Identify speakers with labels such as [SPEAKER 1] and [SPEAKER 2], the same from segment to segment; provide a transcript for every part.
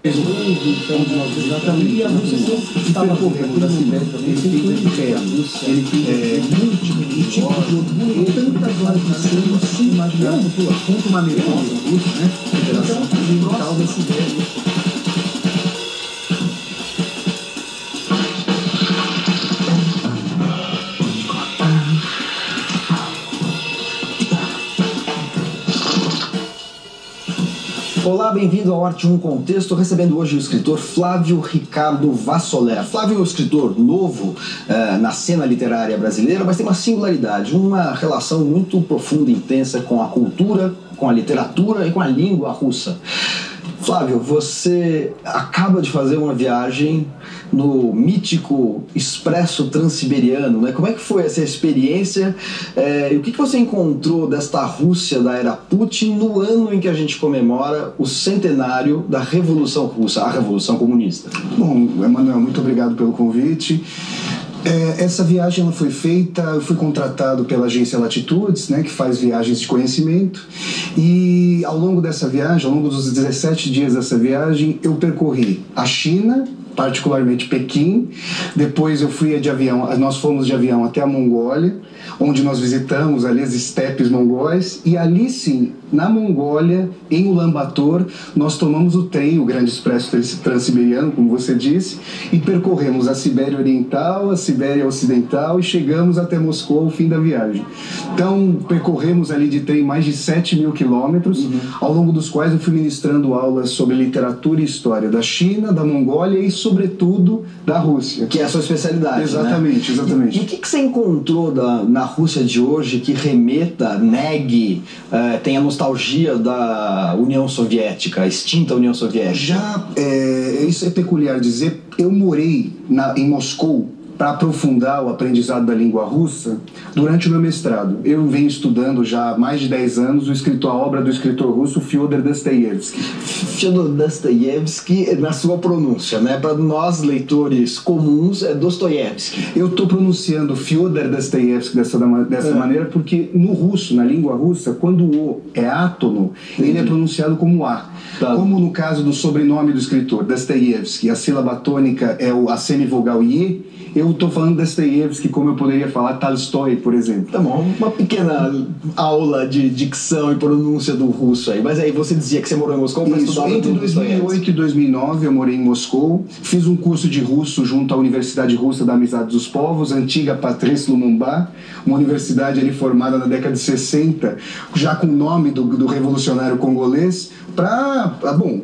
[SPEAKER 1] Exatamente. E a Rússia estava correndo da Sibéria também, sem império. Ele múltiplos tipos de orgulho, tantas horas de cima, sem imaginar contra uma americana, né? Federação Oriental da Sibéria. Olá, bem-vindo ao Arte 1 Contexto, recebendo hoje o escritor Flávio Ricardo Vassoler. Flávio é um escritor novo na cena literária brasileira, mas tem uma singularidade, uma relação muito profunda e intensa com a cultura, com a literatura e com a língua russa. Flávio, você acaba de fazer uma viagem no mítico Expresso Transiberiano, né? Como é que foi essa experiência? E o que você encontrou desta Rússia da era Putin no ano em que a gente comemora o centenário da Revolução Russa, a Revolução Comunista?
[SPEAKER 2] Bom, Emanuel, muito obrigado pelo convite. Essa viagem ela foi feita, eu fui contratado pela agência Latitudes, né, que faz viagens de conhecimento, e ao longo dessa viagem, ao longo dos 17 dias dessa viagem, eu percorri a China, particularmente Pequim, depois eu fui de avião, nós fomos de avião até a Mongólia, onde nós visitamos ali as estepes mongóis, e ali sim, na Mongólia, em Ulaanbaatar, nós tomamos o trem, o Grande Expresso Transiberiano, como você disse, e percorremos a Sibéria Oriental, a Sibéria Ocidental e chegamos até Moscou ao fim da viagem. Então, percorremos ali de trem mais de 7.000 quilômetros, ao longo dos quais eu fui ministrando aulas sobre literatura e história da China, da Mongólia e, sobretudo, da Rússia.
[SPEAKER 1] Que é a sua especialidade,
[SPEAKER 2] exatamente,
[SPEAKER 1] né?
[SPEAKER 2] Exatamente.
[SPEAKER 1] E o que você encontrou na Rússia de hoje que remeta, negue, tenha nostalgia da União Soviética, a extinta União Soviética?
[SPEAKER 2] Isso é peculiar dizer, eu morei em Moscou para aprofundar o aprendizado da língua russa durante o meu mestrado. Eu venho estudando já há mais de 10 anos a obra do escritor russo Fyodor Dostoiévski.
[SPEAKER 1] Fyodor Dostoiévski, na sua pronúncia, né? Para nós, leitores comuns, é Dostoiévski.
[SPEAKER 2] Eu estou pronunciando Fyodor Dostoiévski dessa maneira porque no russo, na língua russa, quando o é átono, ele é pronunciado como A. Tá. Como no caso do sobrenome do escritor, Dostoiévski, a sílaba tônica é a semivogal I, eu estou falando Dostoiévski como eu poderia falar Tolstói, por exemplo.
[SPEAKER 1] Tá bom, uma pequena aula de dicção e pronúncia do russo aí. Mas aí você dizia que você morou em Moscou para estudar...
[SPEAKER 2] Entre 2008 e 2009 eu morei em Moscou, fiz um curso de russo junto à Universidade Russa da Amizade dos Povos, antiga Patrice Lumumba, uma universidade ali formada na década de 60, já com o nome do revolucionário congolês, para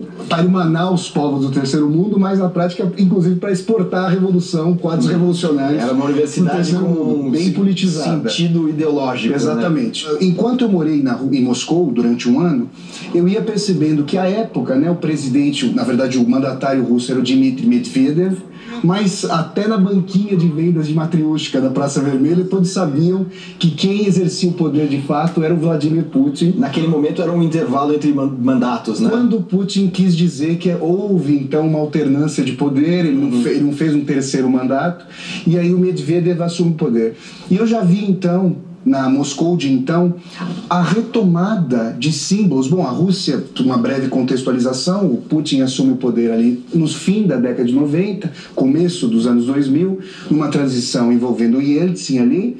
[SPEAKER 2] irmanar os povos do terceiro mundo, mas na prática, inclusive, para exportar a revolução, quadros revolucionários.
[SPEAKER 1] Era uma universidade
[SPEAKER 2] bem politizada.
[SPEAKER 1] Sentido ideológico.
[SPEAKER 2] Exatamente. Né? Enquanto eu morei em Moscou durante um ano, eu ia percebendo que à época, né, o presidente, na verdade o mandatário russo era o Dmitry Medvedev, mas até na banquinha de vendas de matriúshka da Praça Vermelha, todos sabiam que quem exercia o poder de fato era o Vladimir Putin.
[SPEAKER 1] Naquele momento era um intervalo entre mandatos, né?
[SPEAKER 2] Quando Putin quis dizer que houve então uma alternância de poder, ele não fez um terceiro mandato, e aí o Medvedev assume o poder. E eu já vi então, na Moscou de então, a retomada de símbolos. Bom, a Rússia, uma breve contextualização, o Putin assume o poder ali no fim da década de 90, começo dos anos 2000, numa transição envolvendo o Yeltsin ali,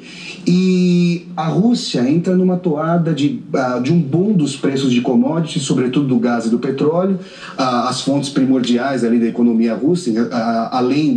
[SPEAKER 2] e a Rússia entra numa toada de um boom dos preços de commodities, sobretudo do gás e do petróleo, as fontes primordiais ali da economia russa, além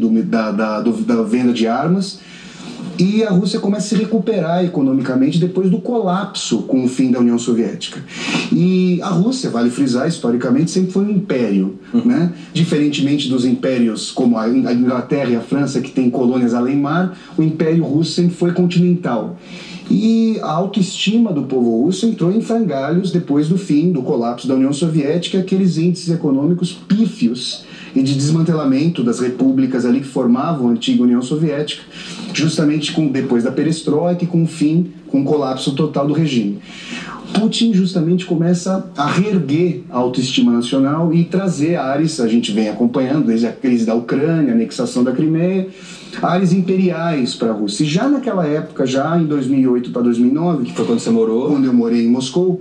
[SPEAKER 2] da venda de armas. E a Rússia começa a se recuperar economicamente depois do colapso com o fim da União Soviética. E a Rússia, vale frisar, historicamente sempre foi um império, né? Diferentemente dos impérios como a Inglaterra e a França, que têm colônias além mar, o Império Russo sempre foi continental. E a autoestima do povo russo entrou em frangalhos depois do fim do colapso da União Soviética, aqueles índices econômicos pífios e de desmantelamento das repúblicas ali que formavam a antiga União Soviética, justamente depois da perestroika e com o colapso total do regime. Putin justamente começa a reerguer a autoestima nacional e trazer ares, a gente vem acompanhando desde a crise da Ucrânia, a anexação da Crimeia, ares imperiais para a Rússia. E já naquela época, já em 2008 para 2009,
[SPEAKER 1] que foi quando você morou,
[SPEAKER 2] quando eu morei em Moscou,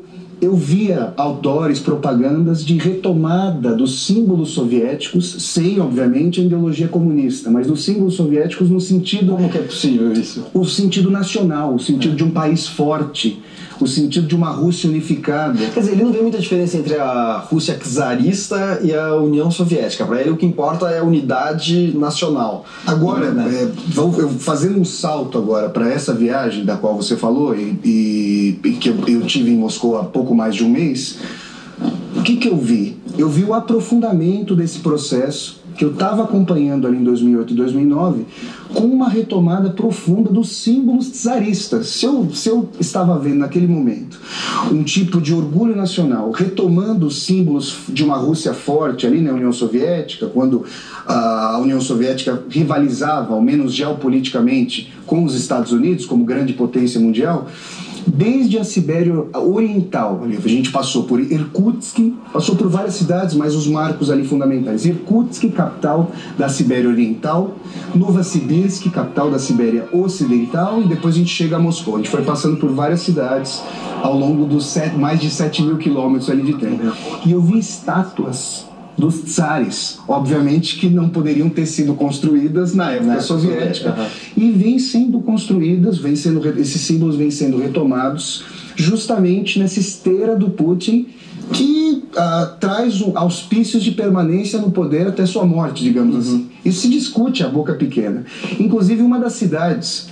[SPEAKER 2] eu via outdoors, propagandas de retomada dos símbolos soviéticos, sem, obviamente, a ideologia comunista, mas dos símbolos soviéticos no sentido...
[SPEAKER 1] Como que é possível isso?
[SPEAKER 2] O sentido nacional, o sentido de um país forte, o sentido de uma Rússia unificada.
[SPEAKER 1] Quer dizer, ele não vê muita diferença entre a Rússia czarista e a União Soviética. Para ele, o que importa é a unidade nacional.
[SPEAKER 2] Agora, fazendo um salto agora para essa viagem da qual você falou e que eu tive em Moscou há pouco mais de um mês, o que eu vi? Eu vi o aprofundamento desse processo que eu estava acompanhando ali em 2008 e 2009, com uma retomada profunda dos símbolos czaristas. Se eu estava vendo naquele momento um tipo de orgulho nacional, retomando os símbolos de uma Rússia forte ali na União Soviética, quando a União Soviética rivalizava, ao menos geopoliticamente, com os Estados Unidos como grande potência mundial, desde a Sibéria Oriental, ali, a gente passou por Irkutsk, passou por várias cidades, mas os marcos ali fundamentais: Irkutsk, capital da Sibéria Oriental; Novosibirsk, capital da Sibéria Ocidental, e depois a gente chega a Moscou. A gente foi passando por várias cidades ao longo dos mais de 7.000 quilômetros ali de tempo. E eu vi estátuas dos tsares, obviamente que não poderiam ter sido construídas na época soviética, e vêm sendo construídas, esses símbolos vêm sendo retomados justamente nessa esteira do Putin, que traz auspícios de permanência no poder até sua morte, digamos assim. Isso se discute a boca pequena. Inclusive, uma das cidades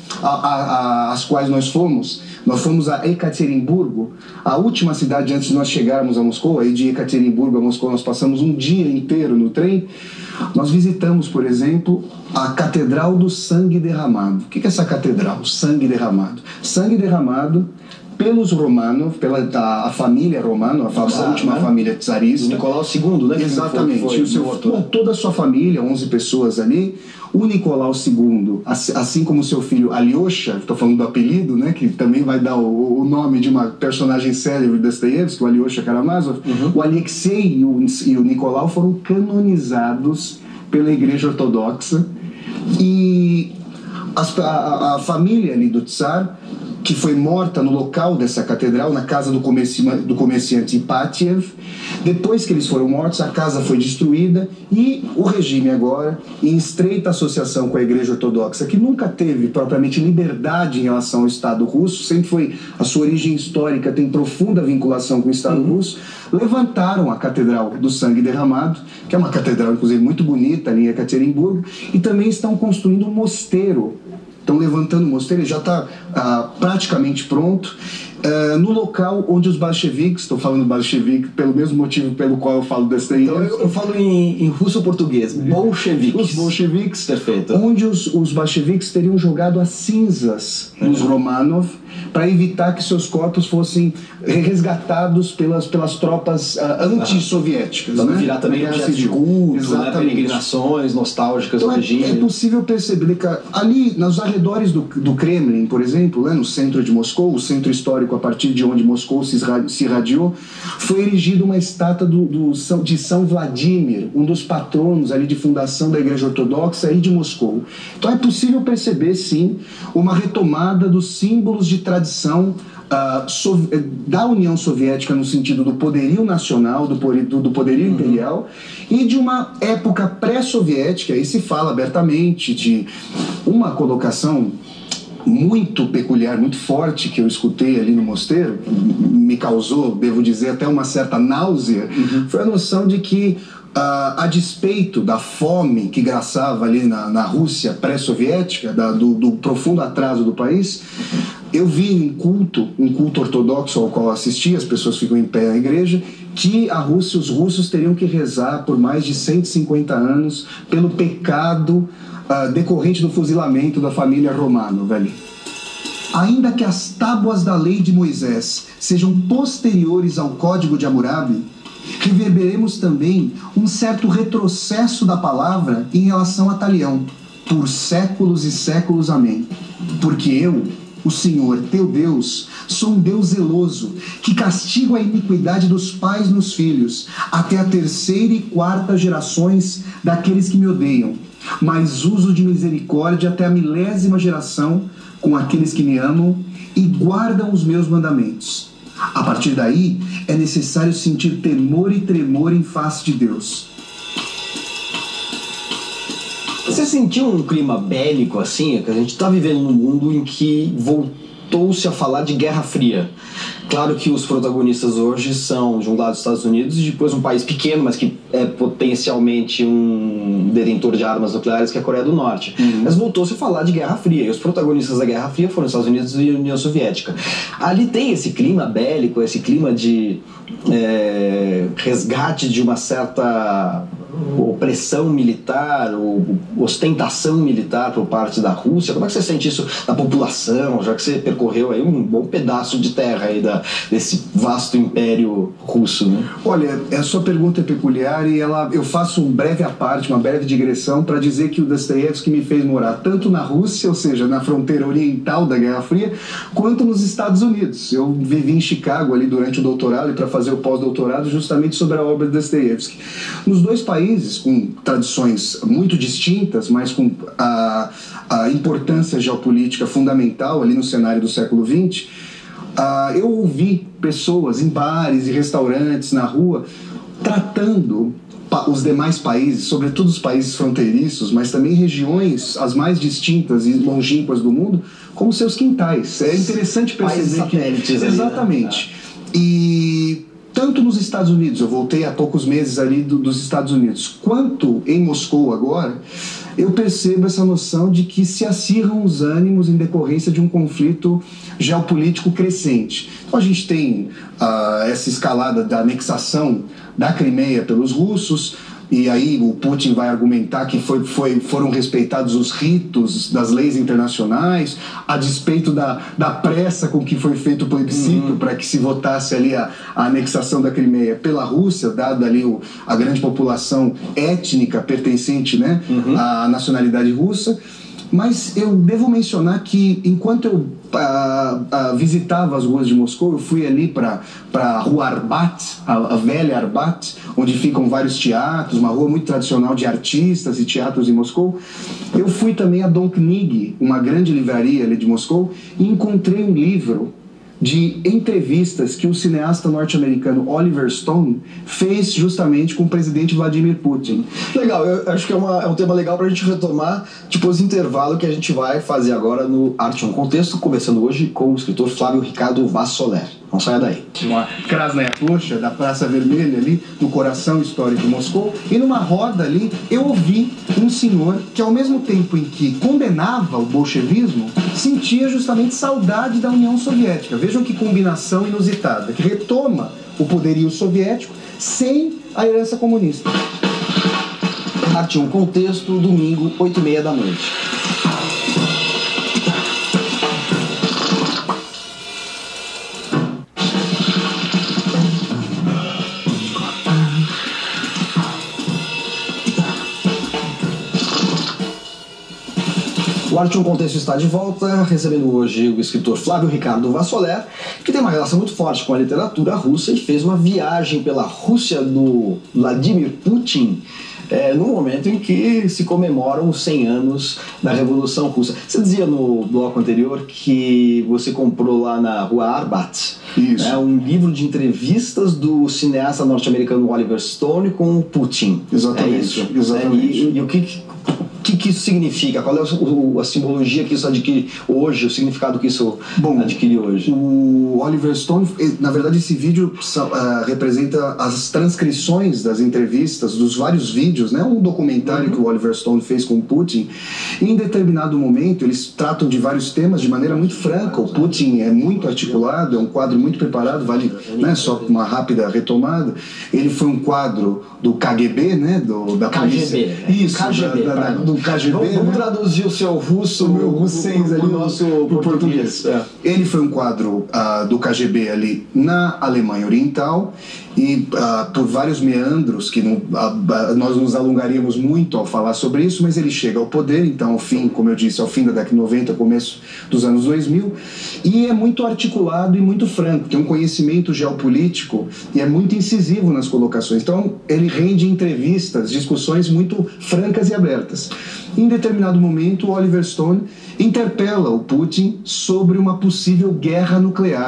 [SPEAKER 2] às quais nós fomos a Ekaterimburgo, a última cidade antes de nós chegarmos a Moscou. Aí de Ekaterimburgo a Moscou nós passamos um dia inteiro no trem. Nós visitamos, por exemplo, a Catedral do Sangue Derramado. O que é essa catedral? Sangue derramado. Sangue derramado pelos Romanov, pela família Romanov, a última família czarista.
[SPEAKER 1] O Nicolau II, né?
[SPEAKER 2] Exatamente. Toda a sua família, 11 pessoas ali. O Nicolau II, assim como seu filho Alyosha, estou falando do apelido, né, que também vai dar o nome de uma personagem célebre de Dostoiévski, o Alyosha Karamazov, o Alexei e o Nicolau foram canonizados pela Igreja Ortodoxa. E a família ali do Tsar, que foi morta no local dessa catedral, na casa do comerciante Ipatiev. Depois que eles foram mortos, a casa foi destruída e o regime agora, em estreita associação com a Igreja Ortodoxa, que nunca teve propriamente liberdade em relação ao Estado russo, sempre foi, a sua origem histórica tem profunda vinculação com o Estado russo, levantaram a Catedral do Sangue Derramado, que é uma catedral, inclusive, muito bonita ali em Ekaterimburgo, e também estão construindo um mosteiro. Estão levantando o mosteiro, ele já está praticamente pronto, no local onde os bolcheviques, estou falando bolchevique pelo mesmo motivo pelo qual eu falo dessa aí.
[SPEAKER 1] Então eu falo em russo-português, bolcheviques.
[SPEAKER 2] Os bolcheviques,
[SPEAKER 1] perfeito.
[SPEAKER 2] Onde os bolcheviques teriam jogado as cinzas nos Romanov para evitar que seus corpos fossem resgatados pelas tropas anti-soviéticas.
[SPEAKER 1] Para não virar também objetos de culto, né, peregrinações nostálgicas do regime.
[SPEAKER 2] É possível perceber que ali, nos arredores do Kremlin, por exemplo, né, no centro de Moscou, o centro histórico a partir de onde Moscou se irradiou, foi erigida uma estátua de São Vladimir, um dos patronos ali de fundação da Igreja Ortodoxa aí de Moscou. Então é possível perceber, sim, uma retomada dos símbolos de tradição da União Soviética no sentido do poderio nacional, do poderio imperial, e de uma época pré-soviética. Aí se fala abertamente de uma colocação muito peculiar, muito forte, que eu escutei ali no mosteiro, me causou, devo dizer, até uma certa náusea, foi a noção de que, a despeito da fome que graçava ali na Rússia pré-soviética, do profundo atraso do país, eu vi um culto ortodoxo ao qual assisti, as pessoas ficam em pé na igreja, que os russos teriam que rezar por mais de 150 anos pelo pecado decorrente do fuzilamento da família Romanov, velho. Ainda que as tábuas da lei de Moisés sejam posteriores ao Código de Hammurabi, reverberemos também um certo retrocesso da palavra em relação a Talião, por séculos e séculos, amém. Porque eu, o Senhor, teu Deus, sou um Deus zeloso, que castigo a iniquidade dos pais nos filhos, até a 3ª e 4ª gerações daqueles que me odeiam, mas uso de misericórdia até a 1000ª geração com aqueles que me amam e guardam os meus mandamentos. A partir daí, é necessário sentir temor e tremor em face de Deus.
[SPEAKER 1] Você sentiu um clima bélico assim? Que a gente está vivendo num mundo em que voltou-se a falar de Guerra Fria. Claro que os protagonistas hoje são, de um lado, os Estados Unidos e depois um país pequeno, mas que é potencialmente um detentor de armas nucleares, que é a Coreia do Norte. Mas voltou-se a falar de Guerra Fria, e os protagonistas da Guerra Fria foram os Estados Unidos e a União Soviética. Ali tem esse clima bélico, esse clima de resgate de uma certa opressão militar, ou ostentação militar por parte da Rússia. Como é que você sente isso da população, já que você percorreu aí um bom pedaço de terra aí desse vasto império russo, né?
[SPEAKER 2] Olha, a sua pergunta é peculiar e eu faço um breve à parte, uma breve digressão para dizer que o Dostoiévski me fez morar tanto na Rússia, ou seja, na fronteira oriental da Guerra Fria, quanto nos Estados Unidos. Eu vivi em Chicago ali durante o doutorado e para fazer o pós-doutorado justamente sobre a obra de Dostoiévski. Nos dois países, com tradições muito distintas, mas com a importância geopolítica fundamental ali no cenário do século XX, eu ouvi pessoas em bares e restaurantes, na rua, tratando os demais países, sobretudo os países fronteiriços, mas também regiões as mais distintas e longínquas do mundo, como seus quintais. É interessante perceber que... Exatamente. E tanto nos Estados Unidos, eu voltei há poucos meses ali dos Estados Unidos, quanto em Moscou agora, eu percebo essa noção de que se acirram os ânimos em decorrência de um conflito geopolítico crescente. Então a gente tem essa escalada da anexação da Crimeia pelos russos, e aí o Putin vai argumentar que foram respeitados os ritos das leis internacionais, a despeito da pressa com que foi feito o plebiscito para que se votasse ali a anexação da Crimeia pela Rússia, dada ali a grande população étnica pertencente, né, à nacionalidade russa. Mas eu devo mencionar que enquanto eu visitava as ruas de Moscou, eu fui ali para a Rua Arbat, a velha Arbat, onde ficam vários teatros, uma rua muito tradicional de artistas e teatros em Moscou. Eu fui também a Dom Knig, uma grande livraria ali de Moscou, e encontrei um livro de entrevistas que o cineasta norte-americano Oliver Stone fez justamente com o presidente Vladimir Putin.
[SPEAKER 1] Legal, eu acho que é um tema legal para a gente retomar depois do intervalo que a gente vai fazer agora no Arte em um Contexto, começando hoje com o escritor Flávio Ricardo Vassoler. Não saia daí.
[SPEAKER 2] Uma Krasnaya Ploshcha, da Praça Vermelha ali, no coração histórico de Moscou, e numa roda ali eu ouvi um senhor que ao mesmo tempo em que condenava o bolchevismo, sentia justamente saudade da União Soviética. Vejam que combinação inusitada, que retoma o poderio soviético sem a herança comunista.
[SPEAKER 1] Arte em um Contexto, domingo, 8h30 da noite. O Arte em um Contexto está de volta, recebendo hoje o escritor Flávio Ricardo Vassoler, que tem uma relação muito forte com a literatura russa e fez uma viagem pela Rússia do Vladimir Putin, no momento em que se comemoram os 100 anos da Revolução Russa. Você dizia no bloco anterior que você comprou lá na Rua Arbat um livro de entrevistas do cineasta norte-americano Oliver Stone com o Putin.
[SPEAKER 2] Exatamente.
[SPEAKER 1] É isso.
[SPEAKER 2] Exatamente.
[SPEAKER 1] E o que isso significa? Qual é a simbologia que isso adquire hoje, o significado que isso adquire hoje?
[SPEAKER 2] O Oliver Stone, na verdade esse vídeo representa as transcrições das entrevistas, dos vários vídeos, né? Um documentário que o Oliver Stone fez com o Putin. E em determinado momento eles tratam de vários temas de maneira muito franca. O Putin é muito articulado, é um quadro muito preparado, vale, né, só uma rápida retomada. Ele foi um quadro do KGB, né, da polícia.
[SPEAKER 1] Isso,
[SPEAKER 2] KGB, do KGB.
[SPEAKER 1] Vamos traduzir o seu russo,
[SPEAKER 2] o meu russês ali,
[SPEAKER 1] o nosso português.
[SPEAKER 2] Ele foi um quadro do KGB ali na Alemanha Oriental e por vários meandros que nós nos alongaríamos muito ao falar sobre isso, mas ele chega ao poder, então ao fim, como eu disse, ao fim da década de 90, começo dos anos 2000, e é muito articulado e muito franco, tem um conhecimento geopolítico e é muito incisivo nas colocações. Então ele rende entrevistas, discussões muito francas e abertas. Em determinado momento, o Oliver Stone interpela o Putin sobre uma possível guerra nuclear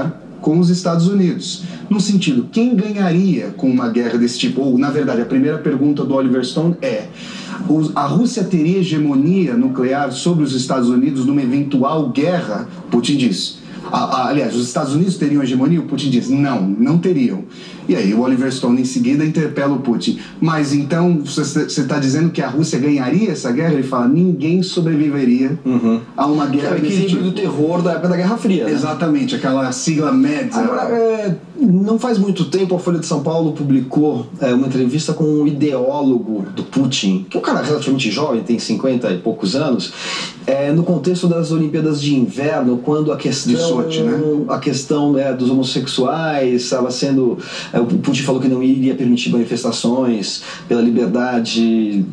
[SPEAKER 2] com os Estados Unidos. No sentido, quem ganharia com uma guerra desse tipo? Ou, na verdade, a primeira pergunta do Oliver Stone é: a Rússia teria hegemonia nuclear sobre os Estados Unidos numa eventual guerra? Putin diz. Aliás, os Estados Unidos teriam hegemonia? O Putin diz, não teriam. E aí o Oliver Stone em seguida interpela o Putin. Mas então você está dizendo que a Rússia ganharia essa guerra? Ele fala, ninguém sobreviveria a uma guerra desse tipo.
[SPEAKER 1] É o equilíbrio do terror da época da Guerra Fria, né?
[SPEAKER 2] Exatamente, aquela sigla MEDS.
[SPEAKER 1] Agora, não faz muito tempo a Folha de São Paulo publicou uma entrevista com um ideólogo do Putin, que é um cara relativamente jovem, tem 50 e poucos anos, no contexto das Olimpíadas de Inverno, quando a questão,
[SPEAKER 2] de Sochi, né?
[SPEAKER 1] A questão dos homossexuais estava sendo... O Putin falou que não iria permitir manifestações pela liberdade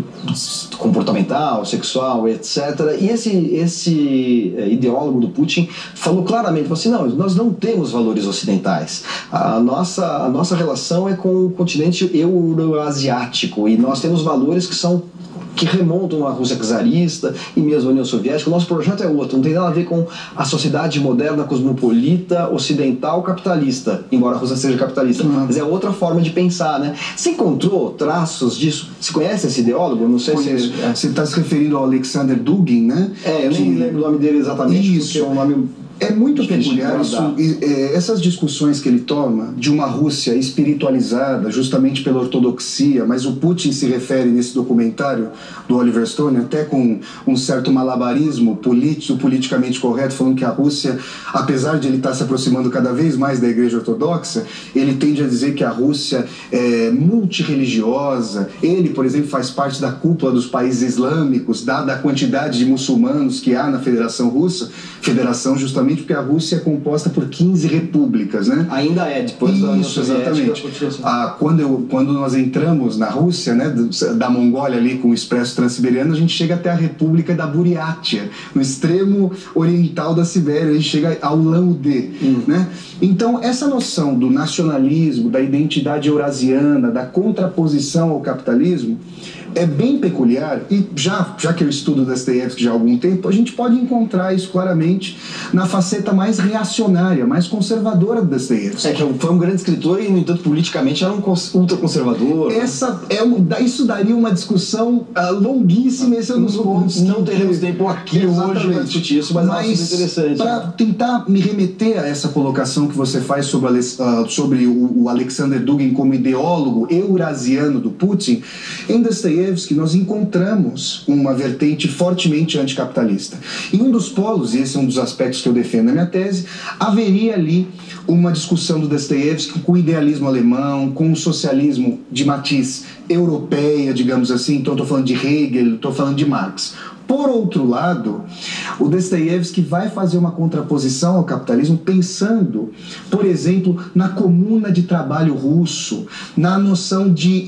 [SPEAKER 1] comportamental, sexual, etc. E esse ideólogo do Putin falou claramente, falou assim, não, nós não temos valores ocidentais. A nossa relação é com o continente euroasiático e nós temos valores que remontam à Rússia czarista e mesmo à União Soviética. O nosso projeto é outro, não tem nada a ver com a sociedade moderna, cosmopolita, ocidental, capitalista, embora a Rússia seja capitalista, mas é outra forma de pensar, né? Você encontrou traços disso? Você conhece esse ideólogo? Não sei se...
[SPEAKER 2] Você está se referindo ao Alexander Dugin, né?
[SPEAKER 1] Eu nem lembro o nome dele exatamente,
[SPEAKER 2] isso.
[SPEAKER 1] Porque é um nome...
[SPEAKER 2] É muito peculiar essas discussões que ele toma de uma Rússia espiritualizada justamente pela ortodoxia, mas o Putin se refere nesse documentário do Oliver Stone até com um certo malabarismo politicamente correto, falando que a Rússia, apesar de ele estar se aproximando cada vez mais da Igreja Ortodoxa, ele tende a dizer que a Rússia é multirreligiosa. Ele, por exemplo, faz parte da cúpula dos países islâmicos, dada a quantidade de muçulmanos que há na Federação Russa, federação justamente porque a Rússia é composta por 15 repúblicas, né?
[SPEAKER 1] Ainda depois da União Soviética.
[SPEAKER 2] Exatamente. Quando nós entramos na Rússia, né, da Mongólia ali com o Expresso Transiberiano, a gente chega até a República da Buriátia, no extremo oriental da Sibéria, a gente chega ao Ulan-Ude, né? Então, essa noção do nacionalismo, da identidade eurasiana, da contraposição ao capitalismo, é bem peculiar, e já que eu estudo Dostoiévski já há algum tempo, a gente pode encontrar isso claramente na faceta mais reacionária, mais conservadora do Dostoiévski.
[SPEAKER 1] Que foi um grande escritor e, no entanto, politicamente era um ultraconservador.
[SPEAKER 2] Isso daria uma discussão longuíssima, esse é um dos pontos.
[SPEAKER 1] Não teremos tempo aqui hoje para discutir isso, mas é muito interessante.
[SPEAKER 2] Para tentar me remeter a essa colocação que você faz sobre o Alexander Dugin como ideólogo eurasiano do Putin, em Dostoiévski nós encontramos uma vertente fortemente anticapitalista. Em um dos polos, e esse é um dos aspectos que eu defendo na minha tese, haveria ali uma discussão do Dostoiévski com o idealismo alemão, com o socialismo de matiz europeia, digamos assim. Então estou falando de Hegel, estou falando de Marx. Por outro lado, o Dostoiévski vai fazer uma contraposição ao capitalismo pensando, por exemplo, na comuna de trabalho russo, na noção de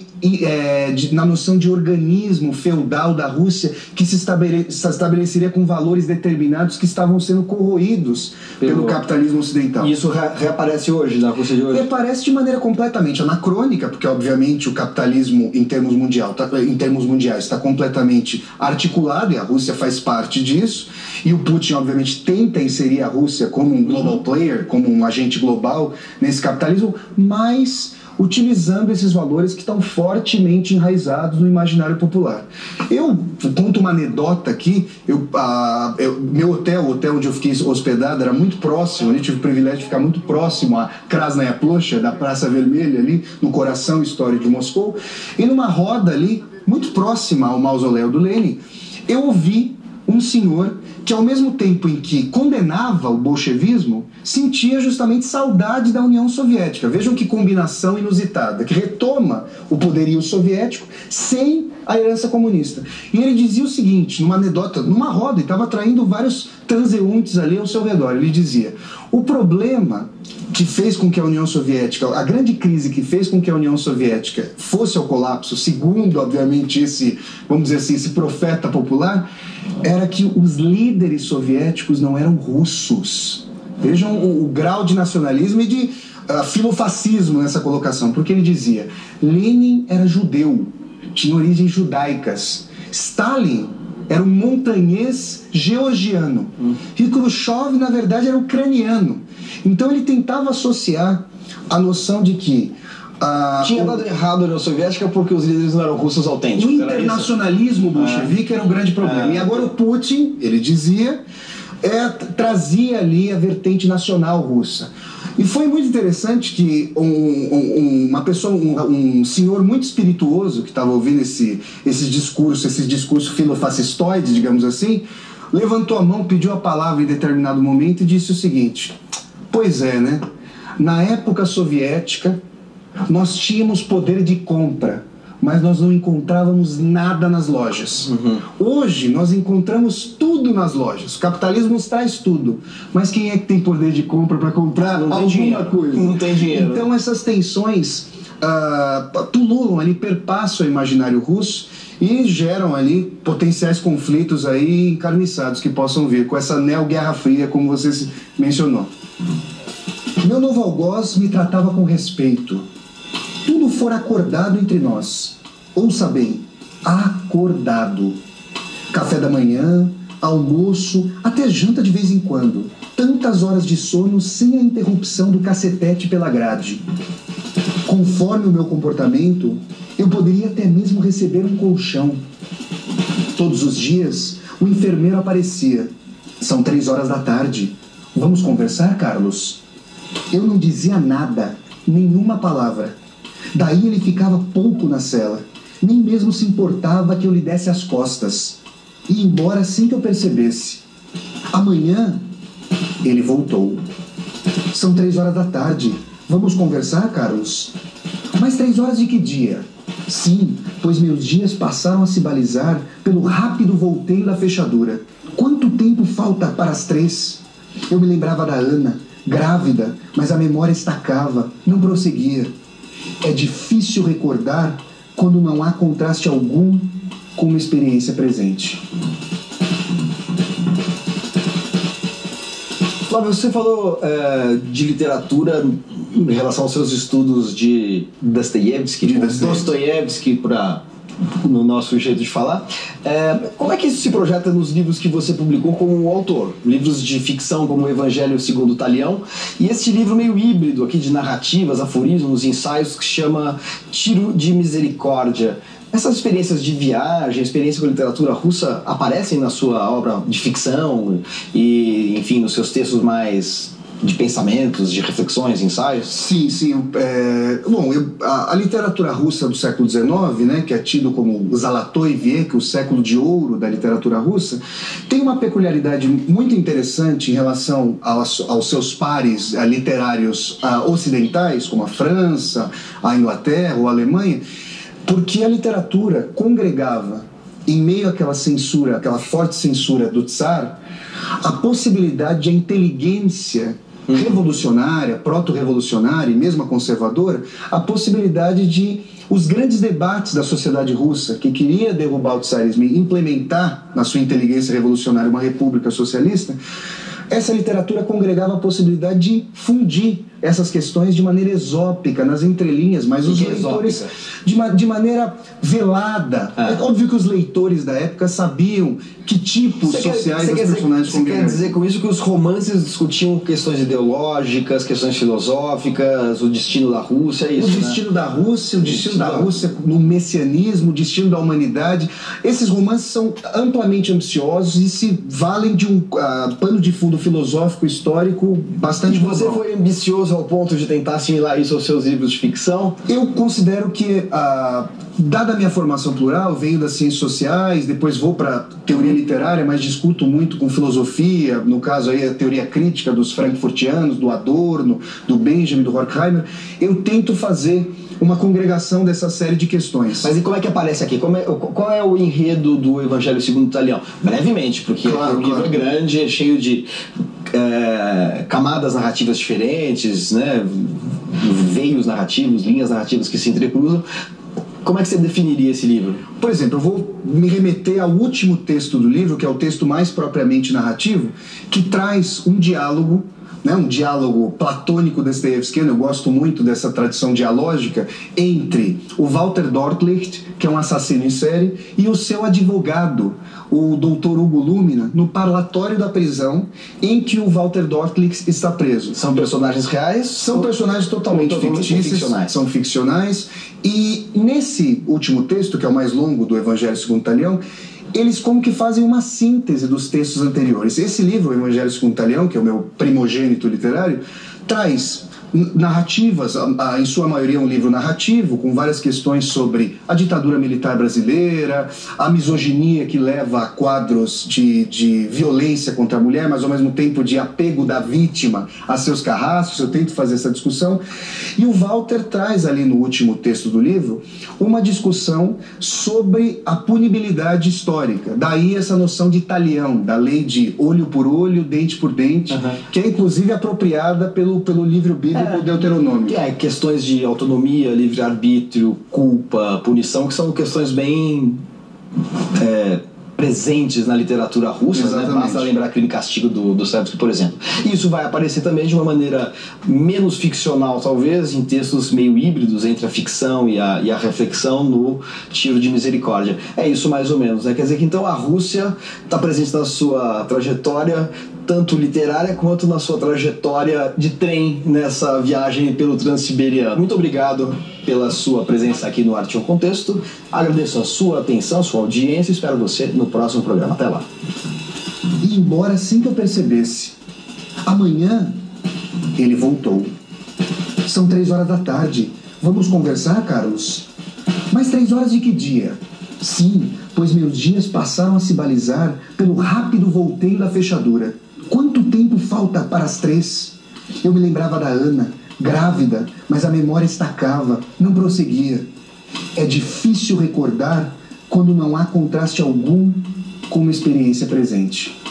[SPEAKER 2] organismo feudal da Rússia que se estabeleceria com valores determinados que estavam sendo corroídos pelo capitalismo ocidental.
[SPEAKER 1] E isso reaparece hoje na Rússia de hoje?
[SPEAKER 2] Reaparece de maneira completamente anacrônica, porque obviamente o capitalismo em termos mundiais está completamente articulado e a Rússia faz parte disso, e o Putin obviamente tenta inserir a Rússia como um global player, como um agente global nesse capitalismo, mas utilizando esses valores que estão fortemente enraizados no imaginário popular. Eu conto uma anedota aqui. Meu hotel, o hotel onde eu fiquei hospedado, era muito próximo, eu tive o privilégio de ficar muito próximo à Krasnaya Plosha, da Praça Vermelha, ali no coração histórico de Moscou, e numa roda ali, muito próxima ao mausoléu do Lenin, eu ouvi um senhor que, ao mesmo tempo em que condenava o bolchevismo, sentia justamente saudade da União Soviética. Vejam que combinação inusitada, que retoma o poderio soviético sem a herança comunista. E ele dizia o seguinte, numa anedota, numa roda, e estava atraindo vários transeuntes ali ao seu redor. Ele dizia, o problema que fez com que a União Soviética, a grande crise que fez com que a União Soviética fosse ao colapso, segundo, obviamente, vamos dizer assim, esse profeta popular, era que os líderes soviéticos não eram russos. Vejam o grau de nacionalismo e de filofascismo nessa colocação, porque ele dizia, Lenin era judeu, tinha origens judaicas, Stalin era um montanhês georgiano, e Khrushchev, na verdade, era ucraniano. Então ele tentava associar a noção de que
[SPEAKER 1] tinha dado errado a União Soviética porque os líderes não eram russos autênticos.
[SPEAKER 2] O internacionalismo bolchevique era um grande problema. E agora o Putin, ele dizia, trazia ali a vertente nacional russa. E foi muito interessante que um senhor muito espirituoso que estava ouvindo esses discursos filofascistoides, digamos assim, levantou a mão, pediu a palavra em determinado momento e disse o seguinte: pois é, né? Na época soviética, nós tínhamos poder de compra, mas nós não encontrávamos nada nas lojas. Hoje, nós encontramos tudo nas lojas. O capitalismo nos traz tudo. Mas quem é que tem poder de compra para comprar alguma coisa?
[SPEAKER 1] Não tem dinheiro.
[SPEAKER 2] Então, essas tensões pululam ali, perpassam o imaginário russo e geram ali potenciais conflitos aí encarniçados que possam vir com essa neo-guerra fria, como você mencionou. Meu novo algoz me tratava com respeito. Tudo fora acordado entre nós. Ouça bem, acordado. Café da manhã, almoço, até janta de vez em quando. Tantas horas de sono sem a interrupção do cacetete pela grade. Conforme o meu comportamento, eu poderia até mesmo receber um colchão. Todos os dias, o enfermeiro aparecia. São 3 horas da tarde. Vamos conversar, Carlos? Eu não dizia nada, nenhuma palavra. Daí ele ficava pouco na cela. Nem mesmo se importava que eu lhe desse as costas. E embora assim que eu percebesse. Amanhã, ele voltou. São 3 horas da tarde. Vamos conversar, Carlos? Mas 3 horas de que dia? Sim, pois meus dias passaram a se balizar pelo rápido volteio da fechadura. Quanto tempo falta para as 3? Eu me lembrava da Ana, grávida, mas a memória estacava, não prosseguia. É difícil recordar quando não há contraste algum com uma experiência presente.
[SPEAKER 1] Flávio, você falou de literatura em relação aos seus estudos de Dostoiévski, no nosso jeito de falar. Como é que isso se projeta nos livros que você publicou como autor? Livros de ficção como o Evangelho segundo Talião e este livro meio híbrido aqui de narrativas, aforismos, ensaios que se chama Tiro de Misericórdia. Essas experiências de viagem, experiência com a literatura russa aparecem na sua obra de ficção e, enfim, nos seus textos mais de pensamentos, de reflexões, ensaios?
[SPEAKER 2] Sim. A literatura russa do século XIX, né, que é tido como o Zolotoy Viek, o século de ouro da literatura russa, tem uma peculiaridade muito interessante em relação aos seus pares literários ocidentais, como a França, a Inglaterra ou a Alemanha, porque a literatura congregava, em meio àquela censura, aquela forte censura do Tsar, a possibilidade de a inteligência revolucionária, proto-revolucionária e mesmo a conservadora, a possibilidade de os grandes debates da sociedade russa, que queria derrubar o tsarismo e implementar na sua inteligência revolucionária uma república socialista, essa literatura congregava a possibilidade de fundir essas questões de maneira exópica, nas entrelinhas, mas os leitores de maneira velada. É óbvio que os leitores da época sabiam que tipos sociais os personagens congregavam. Você
[SPEAKER 1] quer dizer com isso que os romances discutiam questões ideológicas, questões filosóficas, o destino da Rússia, isso,
[SPEAKER 2] o destino da Rússia, o destino da Rússia no messianismo, o destino da humanidade. Esses romances são amplamente ambiciosos e se valem de um pano de fundo filosófico, histórico bastante global.
[SPEAKER 1] E você foi ambicioso ao ponto de tentar assimilar isso aos seus livros de ficção?
[SPEAKER 2] Eu considero que, dada a minha formação plural, venho das ciências sociais, depois vou para teoria literária, mas discuto muito com filosofia, no caso aí a teoria crítica dos frankfurtianos, do Adorno, do Benjamin, do Horkheimer. Eu tento fazer uma congregação dessa série de questões.
[SPEAKER 1] Mas e como é que aparece aqui? Qual é o enredo do Evangelho segundo Talião? Brevemente, porque o livro é grande, é cheio de camadas narrativas diferentes, né? Veios narrativos, linhas narrativas que se entrecruzam. Como é que você definiria esse livro?
[SPEAKER 2] Por exemplo, eu vou me remeter ao último texto do livro, que é o texto mais propriamente narrativo, que traz um diálogo né, um diálogo platônico dostoiévskiano, eu gosto muito dessa tradição dialógica, entre o Walter Dortlicht, que é um assassino em série, e o seu advogado, o Dr. Hugo Lumina, no parlatório da prisão em que o Walter Dortlicht está preso.
[SPEAKER 1] São personagens reais?
[SPEAKER 2] São personagens totalmente fictícios, são ficcionais, e nesse último texto, que é o mais longo do Evangelho segundo Talião, eles como que fazem uma síntese dos textos anteriores. Esse livro, o Evangelho segundo Talião, que é o meu primogênito literário, traz narrativas, em sua maioria um livro narrativo, com várias questões sobre a ditadura militar brasileira, a misoginia que leva a quadros de violência contra a mulher, mas ao mesmo tempo de apego da vítima a seus carrascos. Eu tento fazer essa discussão. E o Walter traz ali no último texto do livro uma discussão sobre a punibilidade histórica. Daí essa noção de Talião, da lei de olho por olho, dente por dente, que é inclusive apropriada pelo livro bíblico Deuteronômio.
[SPEAKER 1] Questões de autonomia, livre-arbítrio, culpa, punição, que são questões bem presentes na literatura russa, né? Basta lembrar Crime e Castigo do Dostoiévski, por exemplo. E isso vai aparecer também de uma maneira menos ficcional, talvez, em textos meio híbridos entre a ficção e a reflexão no Tiro de Misericórdia. É isso mais ou menos, né? Quer dizer que então a Rússia está presente na sua trajetória tanto literária quanto na sua trajetória de trem nessa viagem pelo Transiberiano. Muito obrigado pela sua presença aqui no Arte em um Contexto. Agradeço a sua atenção, a sua audiência e espero você no próximo programa. Até lá.
[SPEAKER 2] E embora sem que eu percebesse, amanhã ele voltou. São 3 horas da tarde. Vamos conversar, Carlos? Mas 3 horas de que dia? Sim, pois meus dias passaram a se balizar pelo rápido volteio da fechadura. Quanto tempo falta para as 3? Eu me lembrava da Ana, grávida, mas a memória estacava, não prosseguia. É difícil recordar quando não há contraste algum com uma experiência presente.